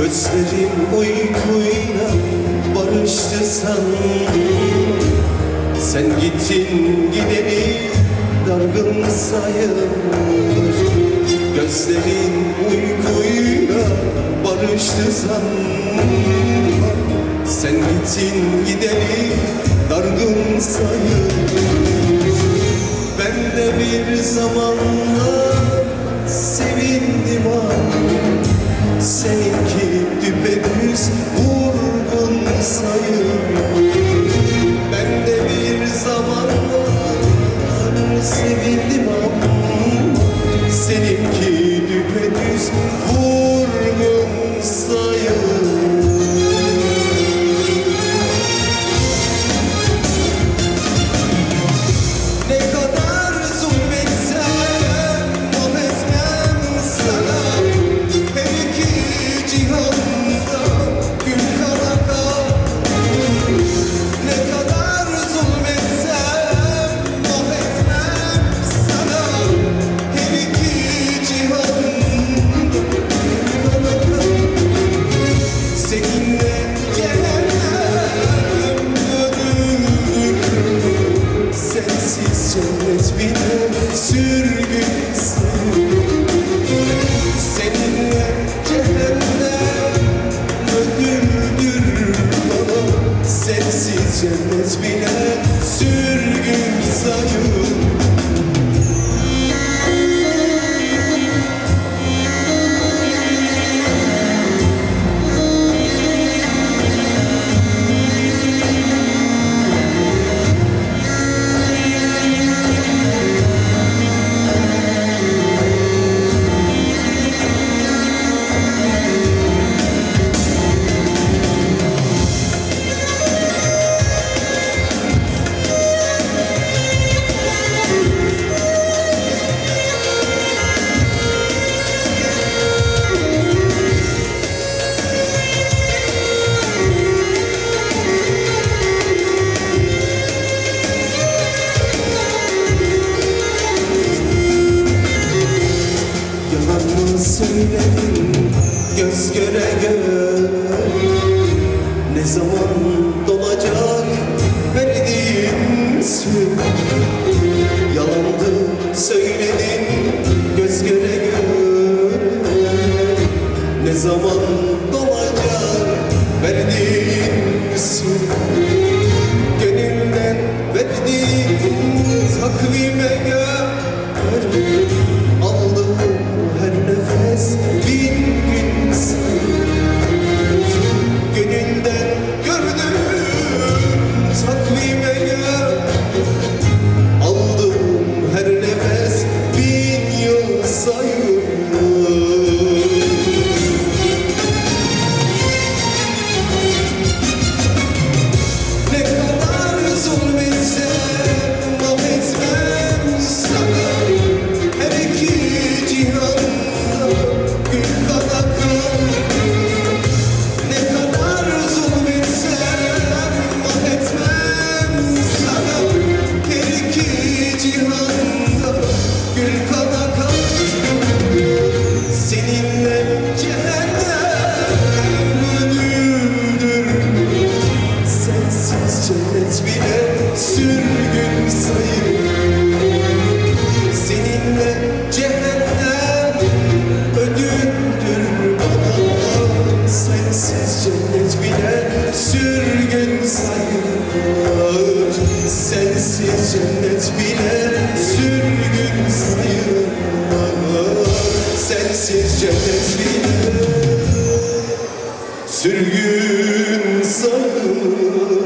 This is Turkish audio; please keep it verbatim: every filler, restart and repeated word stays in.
Gözlerim uykuyla barıştı sandım. Sen gittin gideli dargın sayılır. Gözlerin uykuyla barıştı sandım. Sen gittin gideli dargın sayılır. Ben de bir zamanlar sevindim ama seninki düpedüz vurgun sayılır. Ben de bir zamanlar sevindim ama seninki düpedüz vurgun sayılır. Ne kadar zulmetsem o etmem sana. Her iki cihanda gül kalaka. Ne kadar zulmetsem o etmem sana. Her iki cihanda gül kalaka. Seninle cehennem ödülür. Sensiz cennet bile sürgün sayılır. Seninle cehennem ödüldür bana. Sensiz cennet bile sürgün sayılır. Söyledim göz göre göre. Ne zaman dolacak verdiğin söz? Yalandı söyledin göz göre göre. Ne zaman dolacak verdiğin söz? Gönülden verdiğin takvime göre. Aldım her nefes bin gün sayılır. Gönülden gördüm takvime göre. Aldım her nefes bin yıl sayılır. Ne kadar zulmetsem affetmem sana. Her iki cihanda gül kalaka. Ne kadar zulmetsem affetmem sana. Her iki cihanda gül kalaka. Seninle cehennem ödüldür. Sensiz cennet bile sürgün sayılır. Seninle cehennem ödüldür bana. Sensiz cennet bile sürgün sayılır. Sensiz cennet bile sürgün sayılır. Sensiz cennet bile sürgün sayılır.